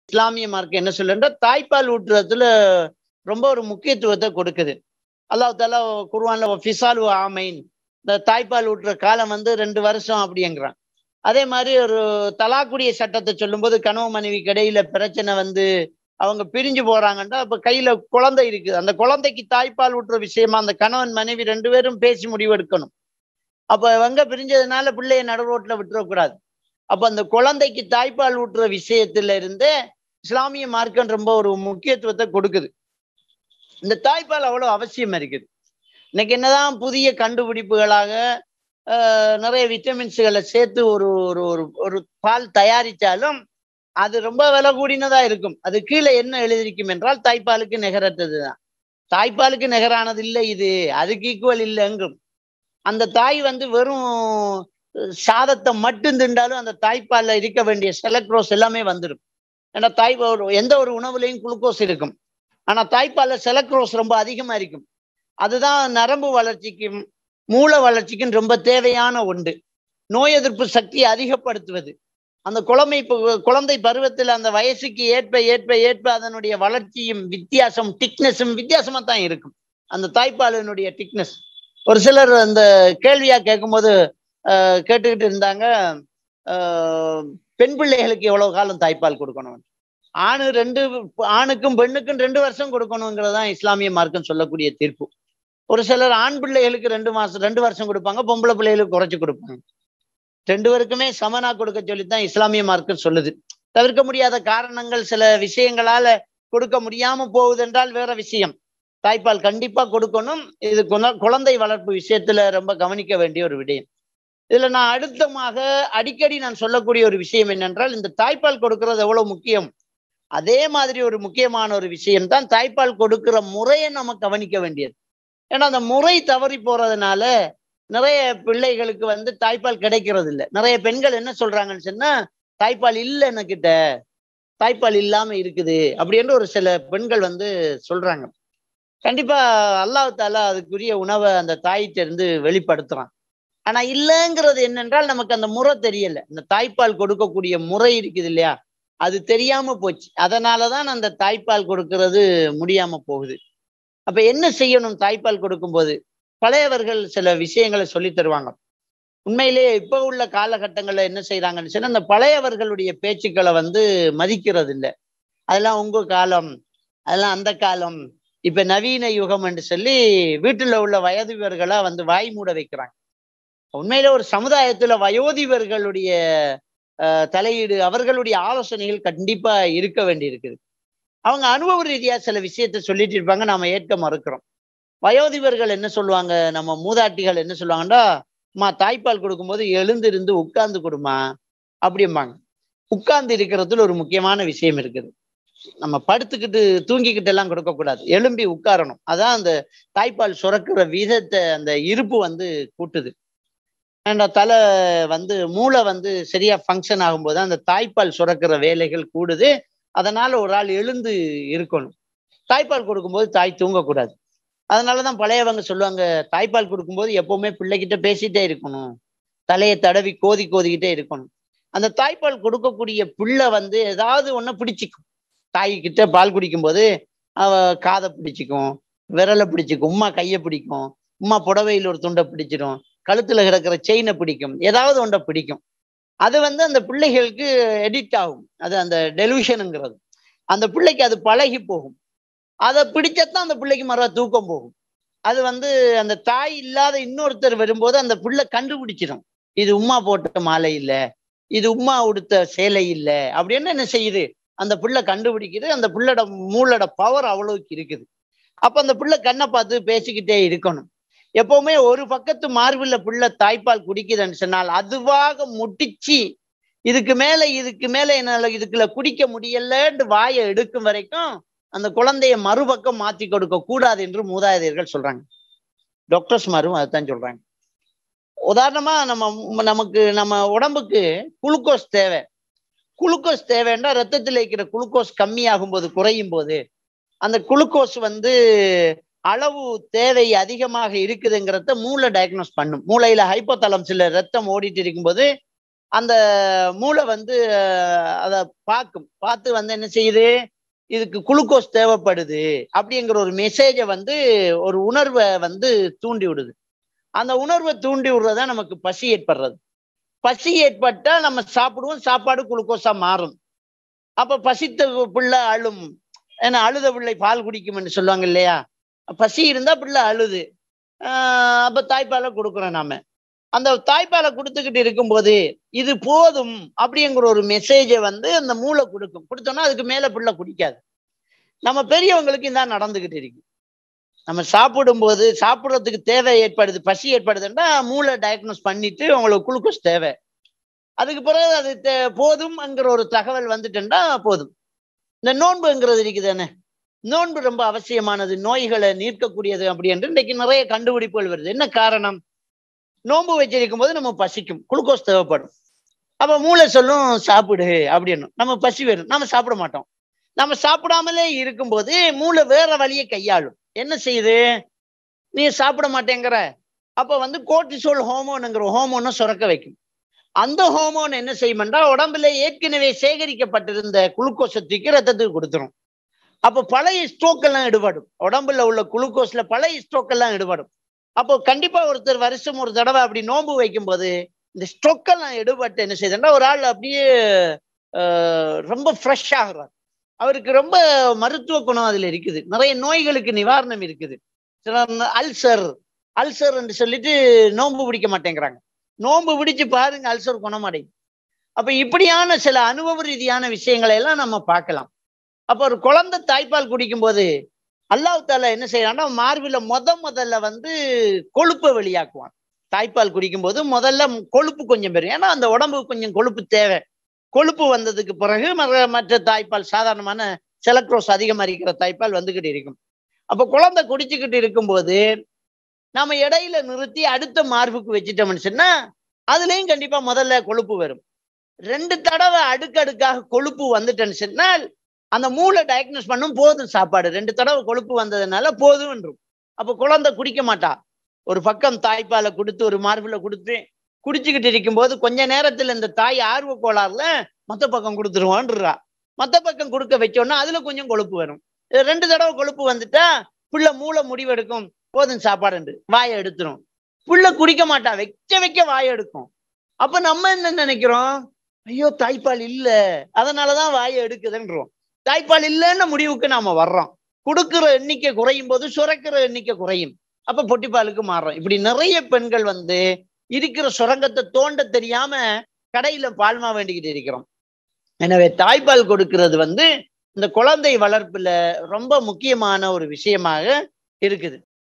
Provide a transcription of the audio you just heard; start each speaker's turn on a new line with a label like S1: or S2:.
S1: இஸ்லாமிய மார்க்கம் என்ன சொல்லுன்ற தாய்ப்பால் ஊட்டுறதுல ரொம்ப ஒரு முக்கியத்துவத்தை கொடுக்குது. அல்லாஹ் தாலா குர்ஆன்ல ஃபிசாலு ஆமைன், இந்த தாய்ப்பால் ஊட்டுற காலம் வந்து 2 வருஷம் அப்படிங்கிறான். அதே மாதிரி ஒரு தலாக்குடைய சட்டத்தை சொல்லும்போது கணவன் மனைவிக்கு இடையில பிரச்சனை வந்து அவங்க பிரிஞ்சு போறாங்கன்னா அப்ப கையில குழந்தை இருக்குது, அந்த குழந்தைக்கு தாய்ப்பால் ஊட்டுற விஷயமா அந்த கணவன் மனைவி 2 பேரும் பேசி முடிவெடுக்கணும். அப்ப இவங்க பிரிஞ்சதுனால பிள்ளைய நடுரோட்ல விட்டுறக்கூடாது. அப்ப அந்த குழந்தைக்கு தாய்ப்பால் ஊட்டுற விஷயத்துல இருந்தே இஸ்லாமிய மார்க்கம் ரொம்ப ஒரு முக்கியத்துவத்தை கொடுக்குது. இந்த தாய்ப்பால் அவ்வளவு அவசியம் இருக்குது. இன்னைக்கு என்னதான் புதிய கண்டுபிடிப்புகளாக நிறைய விட்டமின்ஸ்களை சேர்த்து ஒரு ஒரு ஒரு ஒரு பால் தயாரிச்சாலும் அது ரொம்ப விலை கூடினதா இருக்கும். அது கீழே என்ன எழுதியிருக்கும் என்றால் தாய்ப்பாலுக்கு நிகரற்றதுதான். தாய்ப்பாலுக்கு நிகரானது இல்லை இது, அதுக்கு ஈக்குவல் இல்லைங்கும். அந்த தாய் வந்து வெறும் சாதத்தை மட்டும் திண்டாலும் அந்த தாய்ப்பால்ல இருக்க வேண்டிய செலக்ட்ரோஸ் எல்லாமே வந்துடும். ஏன்னா எந்த ஒரு உணவுலையும் குளுக்கோஸ் இருக்கும், ஆனா தாய்ப்பால்ல செலக்ட்ரோஸ் ரொம்ப அதிகமா இருக்கும். அதுதான் நரம்பு வளர்ச்சிக்கும் மூளை வளர்ச்சிக்கும் ரொம்ப தேவையான ஒன்று. நோய் எதிர்ப்பு சக்தியை அதிகப்படுத்துவது. அந்த குழந்தை பருவத்தில் அந்த வயசுக்கு ஏற்ப ஏற்ப ஏற்ப அதனுடைய வளர்ச்சியும் வித்தியாசம் திக்னஸும் வித்தியாசமா தான் இருக்கும். அந்த தாய்ப்பாலினுடைய திக்னஸ் ஒரு சிலர் அந்த கேள்வியா கேட்கும்போது கேட்டுக்கிட்டு இருந்தாங்க, பெண் பிள்ளைகளுக்கு எவ்வளவு காலம் தாய்ப்பால் கொடுக்கணும்? ஆணுக்கும் பெண்ணுக்கும் 2 வருஷம் கொடுக்கணுங்கிறதான் இஸ்லாமிய மார்க்கம் சொல்லக்கூடிய தீர்ப்பு. ஒரு சிலர் ஆண் பிள்ளைகளுக்கு 2 வருஷம் கொடுப்பாங்க, பொம்பளை பிள்ளைகளுக்கு குறைச்சு கொடுப்பாங்க. 2 பேருக்குமே சமனா கொடுக்க சொல்லித்தான் இஸ்லாமிய மார்க்கம் சொல்லுது. தவிர்க்க முடியாத காரணங்கள் சில விஷயங்களால கொடுக்க முடியாம போகுது என்றால் வேற விஷயம். தாய்ப்பால் கண்டிப்பா கொடுக்கணும். இது குழந்தை வளர்ப்பு விஷயத்துல ரொம்ப கவனிக்க வேண்டிய ஒரு விடயம். இதுல நான் அடுத்தமாக அடிக்கடி நான் சொல்லக்கூடிய ஒரு விஷயம் என்னென்றால், இந்த தாய்ப்பால் கொடுக்கறது எவ்வளவு முக்கியம், அதே மாதிரி ஒரு முக்கியமான ஒரு விஷயம் தான் தாய்ப்பால் கொடுக்கிற முறையை நம்ம கவனிக்க வேண்டியது. ஏன்னா அந்த முறை தவறி போறதுனால நிறைய பிள்ளைகளுக்கு வந்து தாய்ப்பால் கிடைக்கிறது இல்லை. நிறைய பெண்கள் என்ன சொல்றாங்கன்னு சொன்னா, தாய்ப்பால் இல்லை என்கிட்ட, தாய்ப்பால் இல்லாம இருக்குது அப்படின்னு ஒரு சில பெண்கள் வந்து சொல்றாங்க. கண்டிப்பா அல்லாஹ் தாலா அதுக்குரிய உணவை அந்த தாயிட்ட இருந்து வெளிப்படுத்துறான். ஆனா இல்லைங்கிறது என்னென்றால் நமக்கு அந்த முறை தெரியல. இந்த தாய்ப்பால் கொடுக்கக்கூடிய முறை இருக்குது இல்லையா, அது தெரியாம போச்சு. அதனாலதான் அந்த தாய்ப்பால் கொடுக்கறது முடியாம போகுது. அப்ப என்ன செய்யணும் தாய்ப்பால் கொடுக்கும்போது? பழையவர்கள் சில விஷயங்களை சொல்லி தருவாங்க. உண்மையிலேயே இப்ப உள்ள காலகட்டங்கள்ல என்ன செய்யறாங்கன்னு சொன்னா, அந்த பழையவர்களுடைய பேச்சுக்களை வந்து மதிக்கிறது இல்லை. அதெல்லாம் உங்க காலம், அதெல்லாம் அந்த காலம், இப்ப நவீன யுகம் என்று சொல்லி வீட்டுல உள்ள வயோதிபர்களா வந்து வாய் மூட வைக்கிறாங்க. உண்மையில ஒரு சமுதாயத்துல வயோதிபர்களுடைய தலையீடு, அவர்களுடைய ஆலோசனைகள் கண்டிப்பா இருக்க வேண்டி இருக்குது. அவங்க அனுபவ ரீதியா சில விஷயத்த சொல்லிட்டு இருப்பாங்க, நாம ஏற்க மறுக்கிறோம். வயோதிபர்கள் என்ன சொல்லுவாங்க, நம்ம மூதாட்டிகள் என்ன சொல்லுவாங்கன்னா, அம்மா தாய்ப்பால் கொடுக்கும்போது எழுந்திருந்து உட்கார்ந்து கொடுமா அப்படிம்பாங்க. உட்கார்ந்து இருக்கிறதுல ஒரு முக்கியமான விஷயம் இருக்குது. நம்ம படுத்துக்கிட்டு தூங்கிக்கிட்டு எல்லாம் கொடுக்கக்கூடாது, எழும்பி உட்காரணும். அதான் அந்த தாய்ப்பால் சுரக்கிற விதத்தை அந்த இருப்பு வந்து கூட்டுது. தலை வந்து மூளை வந்து சரியா ஃபங்க்ஷன் ஆகும்போது அந்த தாய்ப்பால் சுரக்கிற வேலைகள் கூடுது. அதனால ஒரு ஆள் எழுந்து இருக்கணும். தாய்ப்பால் கொடுக்கும்போது தாய் தூங்கக்கூடாது. அதனாலதான் பழையவங்க சொல்லுவாங்க, தாய்ப்பால் கொடுக்கும்போது எப்பவுமே பிள்ளைகிட்ட பேசிட்டே இருக்கணும், தலையை தடவி கோதிக்கிட்டே இருக்கணும். அந்த தாய்ப்பால் கொடுக்கக்கூடிய பிள்ளை வந்து ஏதாவது ஒண்ணு பிடிச்சிக்கும். தாய்கிட்ட பால் குடிக்கும் போது அவ காதை பிடிச்சிக்கும், விரலை பிடிச்சிக்கும், உம்மா கையை பிடிக்கும், உம்மா புடவையில் ஒரு துண்டை பிடிச்சிடும், கழுத்துல கிடக்கிற செயினை பிடிக்கும், ஏதாவது ஒன்றை பிடிக்கும். அது வந்து அந்த பிள்ளைகளுக்கு எடிக்ட் ஆகும். அது அந்த டெலிவிஷனுங்கிறது அந்த பிள்ளைக்கு அது பழகி போகும். அதை பிடிச்சத்தான் அந்த பிள்ளைக்கு மறுவா தூக்கம் போகும். அது வந்து அந்த தாய் இல்லாத இன்னொருத்தர் வரும்போது அந்த பிள்ளை கண்டுபிடிச்சிடும், இது உம்மா போட்ட மாலை இல்ல, இது உம்மா உடுத்த சேலை இல்ல அப்படின்னு என்ன செய்யுது, அந்த பிள்ளை கண்டுபிடிக்குது. அந்த பிள்ளோட மூளோட பவர் அவ்வளவுக்கு இருக்குது. அப்ப அந்த பிள்ளை கண்ணை பார்த்து பேசிக்கிட்டே இருக்கணும். எப்பவுமே ஒரு பக்கத்து மார்பில்ல பிள்ளை தாய்ப்பால் குடிக்குதுன்னு சொன்னால் அதுவாக முட்டிச்சு இதுக்கு மேல என்னால இதுக்குள்ள குடிக்க முடியலன்னு வாயை எடுக்கும் வரைக்கும் அந்த குழந்தைய மறுபக்கம் மாத்தி கொடுக்க கூடாது என்று மூதாதையர்கள் சொல்றாங்க. டாக்டர்ஸ் மாரும் அதைத்தான் சொல்றாங்க. உதாரணமா நம்ம உடம்புக்கு குளுக்கோஸ் தேவை. குளுக்கோஸ் தேவைன்னா ரத்தத்தில் இருக்கிற குளுக்கோஸ் கம்மியாகும் போது, குறையும் போது அந்த குளுக்கோஸ் வந்து அளவு தேவை அதிகமாக இருக்குதுங்கிறத மூளை டயக்னோஸ் பண்ணும். மூளையில ஹைப்போதலம்ஸ்ல ரத்தம் ஓடிட்டு இருக்கும்போது அந்த மூளை வந்து அதை பார்த்து வந்து என்ன செய்யுது, இதுக்கு குளுக்கோஸ் தேவைப்படுது அப்படிங்கிற ஒரு மெசேஜை வந்து ஒரு உணர்வை வந்து தூண்டி விடுது. அந்த உணர்வை தூண்டி விடுறதா நமக்கு பசி ஏற்படுறது. பசி ஏற்பட்டா நம்ம சாப்பிடுவோம், சாப்பாடு குளுக்கோஸா மாறும். அப்ப பசித்த பிள்ளை அழும். ஏன்னா அழுத பிள்ளை பால் குடிக்கும்னு சொல்லுவாங்க இல்லையா? பசி இருந்தா பிள்ளை அழுது. அப்ப தாய்ப்பாலை கொடுக்குறோம் நாம. அந்த தாய்ப்பாலை கொடுத்துக்கிட்டு இருக்கும்போது இது போதும் அப்படிங்கிற ஒரு மெசேஜை வந்து அந்த மூளை கொடுக்கும். கொடுத்தோம்னா அதுக்கு மேல பிள்ளை குடிக்காது. நம்ம பெரியவங்களுக்கு இதான் நடந்துகிட்டு இருக்கு. நம்ம சாப்பிடும்போது சாப்பிட்றதுக்கு தேவை ஏற்படுது, பசி ஏற்படுதுன்னா மூளை டயக்னோஸ் பண்ணிட்டு உங்களுக்கு குளுக்கோஸ் தேவை. அதுக்கு பிறகு அது போதும்ங்கிற ஒரு தகவல் வந்துட்டுன்னா போதும். இந்த நோன்புங்கிறது இருக்குது தானே, நோன்பு ரொம்ப அவசியமானது, நோய்களை நீக்கக்கூடியது அப்படி என்று இன்னைக்கு நிறைய கண்டுபிடிப்புகள் வருது. என்ன காரணம்? நோன்பு வச்சிருக்கும் போது நம்ம பசிக்கும், குளுக்கோஸ் தேவைப்படும். அப்ப மூளை சொல்லும் சாப்பிடு அப்படின்னு. நம்ம பசி வரும், நம்ம சாப்பிட மாட்டோம். நம்ம சாப்பிடாமலே இருக்கும்போது மூளை வேற வழியை கையாளும். என்ன செய்யுது? நீ சாப்பிட மாட்டேங்கிற, அப்ப வந்து கோர்டிசோல் ஹோமோனுங்கிற ஹோமோனை சுரக்க வைக்கும். அந்த ஹோமோன் என்ன செய்யும்னா உடம்புல ஏற்கனவே சேகரிக்கப்பட்டிருந்த குளுக்கோஸை தூக்கி ரத்தத்துக்கு கொடுத்துரும். அப்போ பழைய ஸ்ட்ரோக் எல்லாம் ஈடுபடும். உடம்புல உள்ள குளுக்கோஸ்ல பழைய ஸ்ட்ரோக் எல்லாம் ஈடுபடும். அப்போ கண்டிப்பா ஒருத்தர் வருஷம் ஒரு தடவை அப்படி நோன்பு வைக்கும் போது இந்த ஸ்ட்ரோக் எல்லாம் ஈடுபட்டு என்ன செய்யுதுன்னா ஒரு ஆள் அப்படியே ரொம்ப ஃப்ரெஷ் ஆகுறார். அவருக்கு ரொம்ப மருத்துவ குணம் அதுல இருக்குது. நிறைய நோய்களுக்கு நிவாரணம் இருக்குது. சில அல்சர் என்று சொல்லிட்டு நோன்பு பிடிக்க மாட்டேங்கிறாங்க. நோன்பு பிடிச்சு பாருங்க, அல்சர் குணமடையும். அப்ப இப்படியான சில அனுபவ ரீதியான விஷயங்களை எல்லாம் நம்ம பார்க்கலாம். அப்ப ஒரு குழந்தை தாய்ப்பால் குடிக்கும் போது அல்லாஹ் தாலா என்ன செய்யறான்னா மார்பில முதல்ல வந்து கொழுப்பை வெளியாக்குவான். தாய்ப்பால் குடிக்கும் போது முதல்ல கொழுப்பு கொஞ்சம் பெறும். ஏன்னா அந்த உடம்புக்கு கொஞ்சம் கொழுப்பு தேவை. கொழுப்பு வந்ததுக்கு பிறகு மற்ற தாய்ப்பால், சாதாரணமான செலக்ட்ரோஸ் அதிகமா இருக்கிற தாய்ப்பால் வந்துகிட்டு இருக்கும். அப்ப குழந்தை குடிச்சுக்கிட்டு இருக்கும்போது நாம இடையில நிறுத்தி அடுத்த மார்புக்கு வச்சுட்டோம்னு சொன்னா அதுலயும் கண்டிப்பா முதல்ல கொழுப்பு வரும். 2 தடவை அடுக்கடுக்காக கொழுப்பு வந்துட்டேன்னு சொன்னால் அந்த மூளை டயக்னோஸ் பண்ணும் போதும் சாப்பாடு. 2 தடவை கொழுப்பு வந்ததுனால போதும் என்றும். அப்ப குழந்தை குடிக்க மாட்டா. ஒரு பக்கம் தாய்ப்பாலை கொடுத்து ஒரு மார்புல கொடுத்து குடிச்சுக்கிட்டு இருக்கும்போது கொஞ்ச நேரத்துல இந்த தாய் ஆர்வ கோளாறுல மத்த பக்கம் கொடுத்துருவான்றா. மத்த பக்கம் கொடுக்க வச்சோன்னா அதுல கொஞ்சம் கொழுப்பு வரும். 2 தடவை கொழுப்பு வந்துட்டா புள்ள மூளை முடிவெடுக்கும், போதும் சாப்பாடு, வாயை எடுத்துரும். புள்ள குடிக்க மாட்டா, வைக்க வாயை எடுக்கும். அப்ப நம்ம என்ன நினைக்கிறோம்? ஐயோ தாய்ப்பால் இல்ல, அதனாலதான் வாயை எடுக்குதுன்றோம். தாய்ப்பால் இல்லைன்னு முடிவுக்கு நாம வர்றோம். கொடுக்குற எண்ணிக்கை குறையும் போது சுரக்கிற எண்ணிக்கை குறையும். அப்ப பொட்டிப்பாலுக்கு மாறுறோம். இப்படி நிறைய பெண்கள் வந்து இருக்கிற சுரங்கத்தை தோண்ட தெரியாம கடையில பால்மா வேண்டிக்கிட்டு இருக்கிறோம். எனவே தாய்ப்பால் கொடுக்கிறது வந்து இந்த குழந்தை வளர்ப்புல ரொம்ப முக்கியமான ஒரு விஷயமாக இருக்குது.